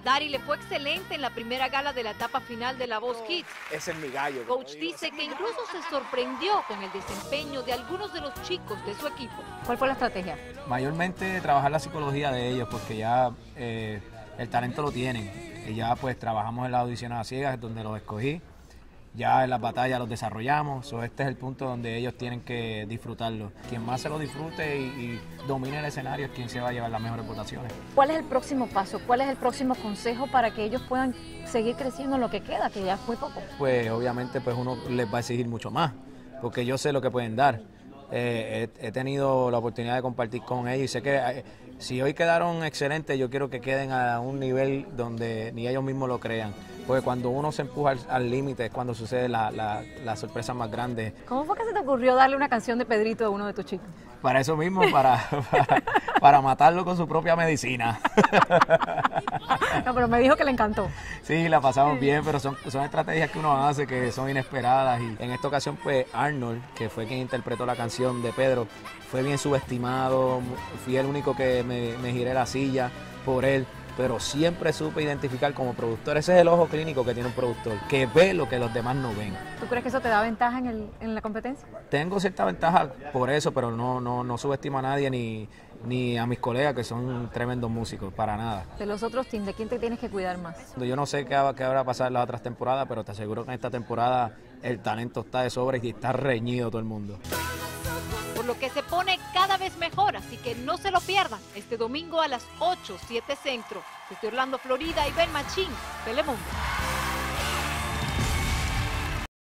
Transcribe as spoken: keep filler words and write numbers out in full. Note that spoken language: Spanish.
Dari le fue excelente en la primera gala de la etapa final de La Voz Kids. Ese es mi gallo. Coach dice que incluso se sorprendió con el desempeño de algunos de los chicos de su equipo. ¿Cuál fue la estrategia? Mayormente trabajar la psicología de ellos, porque ya eh, el talento lo tienen. Y ya pues trabajamos en las audiciones a ciegas, donde los escogí. Ya en las batallas los desarrollamos, so, este es el punto donde ellos tienen que disfrutarlo. Quien más se lo disfrute y, y domine el escenario es quien se va a llevar las mejores votaciones. ¿Cuál es el próximo paso? ¿Cuál es el próximo consejo para que ellos puedan seguir creciendo en lo que queda, que ya es muy poco? Pues obviamente pues uno les va a exigir mucho más, porque yo sé lo que pueden dar. Eh, he, he tenido la oportunidad de compartir con ellos y sé que eh, si hoy quedaron excelentes, yo quiero que queden a un nivel donde ni ellos mismos lo crean. Porque cuando uno se empuja al límite es cuando sucede la, la, la sorpresa más grande. ¿Cómo fue que se te ocurrió darle una canción de Pedrito a uno de tus chicos? Para eso mismo, para, para, para matarlo con su propia medicina. No, pero me dijo que le encantó. Sí, la pasamos bien, pero son, son estrategias que uno hace que son inesperadas. Y en esta ocasión, pues Arnold, que fue quien interpretó la canción de Pedro, fue bien subestimado. Fui el único que me, me giré la silla por él. Pero siempre supe identificar como productor. Ese es el ojo clínico que tiene un productor, que ve lo que los demás no ven. ¿Tú crees que eso te da ventaja en, el, en la competencia? Tengo cierta ventaja por eso, pero no, no, no subestimo a nadie ni, ni a mis colegas que son tremendos músicos, para nada. De los otros teams, ¿de quién te tienes que cuidar más? Yo no sé qué, qué habrá pasado en las otras temporadas, pero te aseguro que en esta temporada el talento está de sobra y está reñido todo el mundo. Por lo que se pone cada vez mejor, así que no se lo pierdan este domingo a las ocho, siete Centro. Desde Orlando, Florida, Iván Machín, Telemundo.